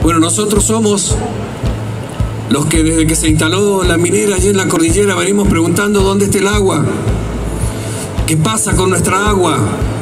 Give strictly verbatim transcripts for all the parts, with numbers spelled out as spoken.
Bueno, nosotros somos los que desde que se instaló la minera allí en la cordillera venimos preguntando dónde está el agua, qué pasa con nuestra agua.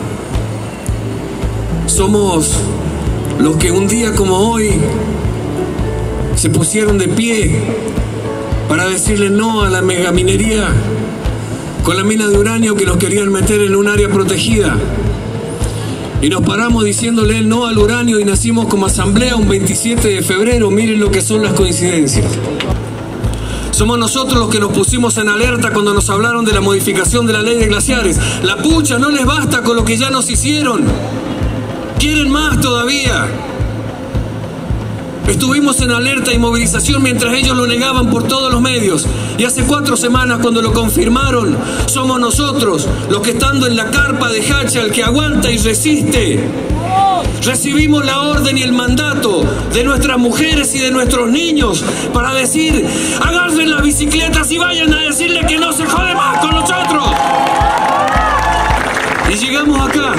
Somos los que un día como hoy se pusieron de pie para decirle no a la megaminería con la mina de uranio que nos querían meter en un área protegida. Y nos paramos diciéndole no al uranio y nacimos como asamblea un veintisiete de febrero. Miren lo que son las coincidencias. Somos nosotros los que nos pusimos en alerta cuando nos hablaron de la modificación de la ley de glaciares. La pucha, no les basta con lo que ya nos hicieron. Quieren más todavía. Estuvimos en alerta y movilización mientras ellos lo negaban por todos los medios. Y hace cuatro semanas, cuando lo confirmaron, somos nosotros los que, estando en la carpa de Hacha, el que aguanta y resiste, recibimos la orden y el mandato de nuestras mujeres y de nuestros niños para decir: agarren las bicicletas y vayan a decirle que no se jode más con nosotros. Y llegamos acá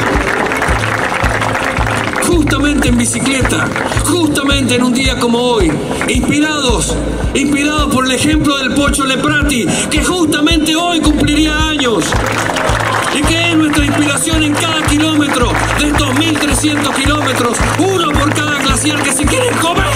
justamente en bicicleta, justamente en un día como hoy, inspirados, inspirados por el ejemplo del Pocho Leprati, que justamente hoy cumpliría años, y que es nuestra inspiración en cada kilómetro de estos mil trescientos kilómetros, uno por cada glaciar que se quieren comer.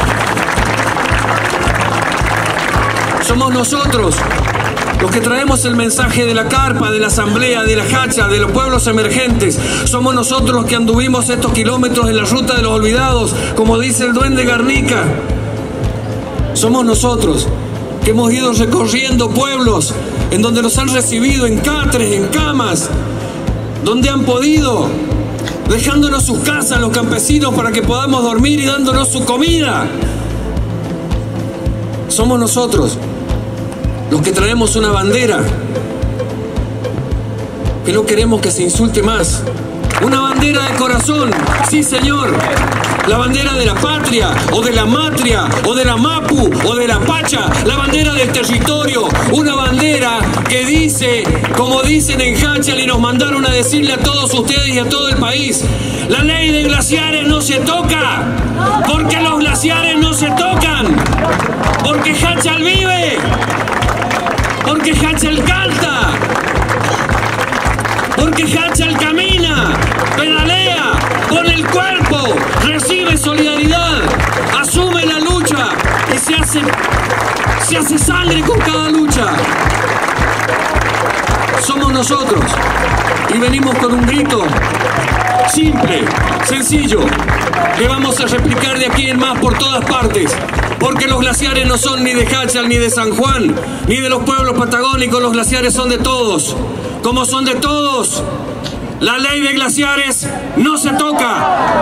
Somos nosotros los que traemos el mensaje de la carpa, de la asamblea, de la Hacha, de los pueblos emergentes. Somos nosotros los que anduvimos estos kilómetros en la ruta de los olvidados, como dice el duende Garnica. Somos nosotros que hemos ido recorriendo pueblos en donde nos han recibido en catres, en camas, donde han podido, dejándonos sus casas los campesinos para que podamos dormir y dándonos su comida. Somos nosotros los que traemos una bandera que no queremos que se insulte más. Una bandera de corazón, sí señor. La bandera de la patria, o de la matria, o de la mapu, o de la pacha. La bandera del territorio. Una bandera que dice, como dicen en Hachal y nos mandaron a decirle a todos ustedes y a todo el país: la ley de glaciares no se toca, porque los glaciares no se tocan, porque Hachal vive, porque Hachal canta, porque Hachal camina, pedalea, pone el cuerpo, recibe solidaridad, asume la lucha y se hace, se hace sangre con cada lucha. Somos nosotros y venimos con un grito simple, sencillo, que vamos a replicar de aquí en más por todas partes. Porque los glaciares no son ni de Hachal, ni de San Juan, ni de los pueblos patagónicos. Los glaciares son de todos. Como son de todos, la ley de glaciares no se toca.